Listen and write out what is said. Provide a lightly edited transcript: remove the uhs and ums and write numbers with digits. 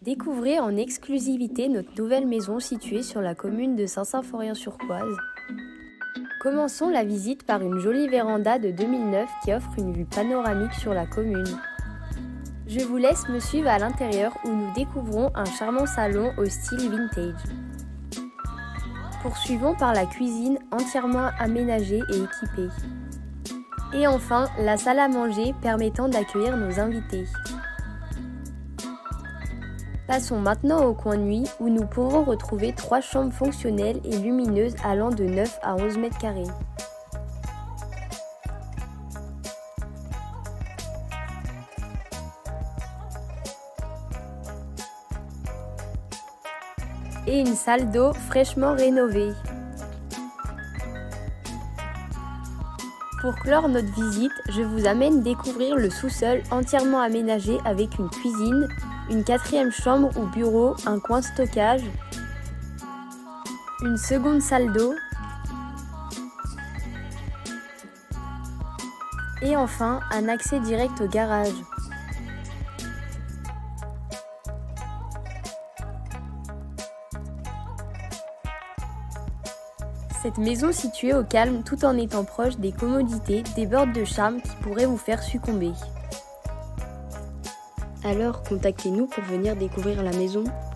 Découvrez en exclusivité notre nouvelle maison située sur la commune de Saint-Symphorien-sur-Coise. Commençons la visite par une jolie véranda de 2009 qui offre une vue panoramique sur la commune. Je vous laisse me suivre à l'intérieur où nous découvrons un charmant salon au style vintage. Poursuivons par la cuisine entièrement aménagée et équipée. Et enfin, la salle à manger permettant d'accueillir nos invités. Passons maintenant au coin nuit où nous pourrons retrouver 3 chambres fonctionnelles et lumineuses allant de 9 à 11 mètres carrés. Et une salle d'eau fraîchement rénovée. Pour clore notre visite, je vous amène découvrir le sous-sol entièrement aménagé avec une cuisine, une 4e chambre ou bureau, un coin stockage, une seconde salle d'eau et enfin un accès direct au garage. Cette maison située au calme tout en étant proche des commodités déborde de charme qui pourraient vous faire succomber. Alors contactez-nous pour venir découvrir la maison.